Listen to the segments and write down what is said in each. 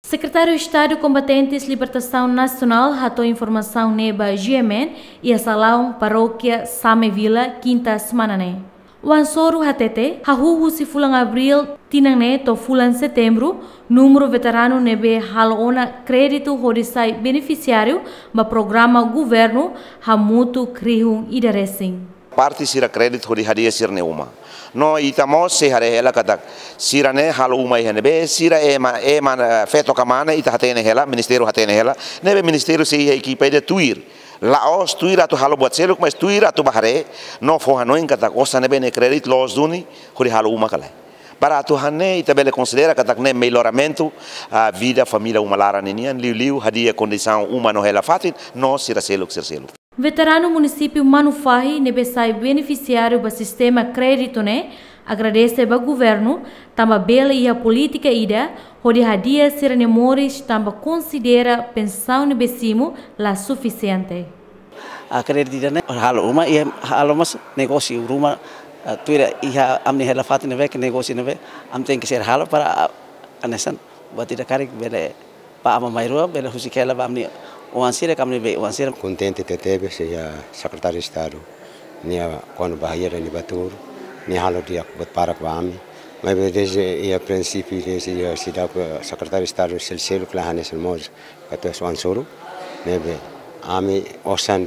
Secretário de Estado Combatentes Libertação Nacional ratou informação neba GMN e a salão paróquia Same Vila quinta semana né. O ansoro hatete hahuhu si fulan abril tinang ne to fulan setembro número veterano nebe halona crédito hodisai beneficiário ba programa governo hamutu krihung idaresing. Parte sira crédito hodi hadia sirne uma. No itamos se hare hela katak sirane halu uma ihane be sira ema feto kamana ita hatene hela ministério hatene hela nebe ministério se equipe de tuir laos tuir atu halu buat seluk mas tuir atu bahare no foha no katak osa nebe ne crédito los duni hodi halu uma kala para atu hane ita bele considera katak ne melhoramento a vida família uma lara nenian liu hadia condição uma no hela fatin no sira seluk sir seluk. Veterano município Manufahi nebe sai beneficiário do sistema crédito né agradece ao governo tamba bela e a política ida hodi hadia sirane moris tamba considera pensão nebe simo la suficiente. A crédito né halo uma e halo mas negócio rumah tuira iha amni hela fatin nebe que negócio nebe am tem que ser halo para anesan buat tidak karik bele pa ama mairua bele husikela ba amni Contente que teve seja secretário de Estado, nia quando bahia ni batur, ni halo dia para kami. Mas desde a princípio desde a cidade secretário de Estado sel que lá nesse modo, que é sponsor, nebe ami osan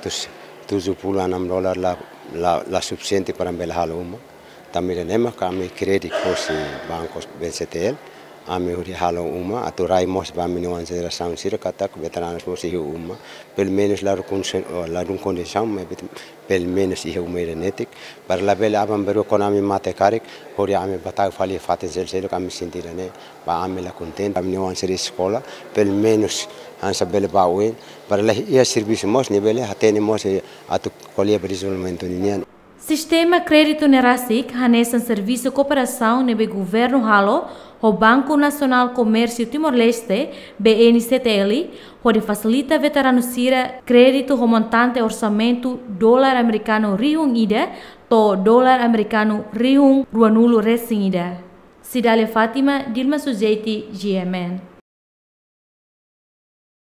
$276 la suficiente para bel halo uma. Também lembra kami crédito fosse bancos BCTL. Ame huri halo uma aturai mos ba mini consideração sira katak veteranos mos ihu uma pelo menos la condição pelo menos ihu merenetik para la bela abam beru economy mate karik huri ame batai fali faten sel kami sentirane ba ame la contente ame no anseri escola pelo menos ansa bele ba wen para la ia serviço mos nivele hatene mos atu colia desenvolvimento nian. Sistema crédito nerasik hanesan serviço cooperação nebe governo halo o Banco Nacional Comércio Timor-Leste BNCTL onde facilita veterano sira crédito montante orçamento dólar americano rihung ida to dólar americano rihung ruanulo resing ida. Cidália Fátima, Dilma Sujeiti, GMN.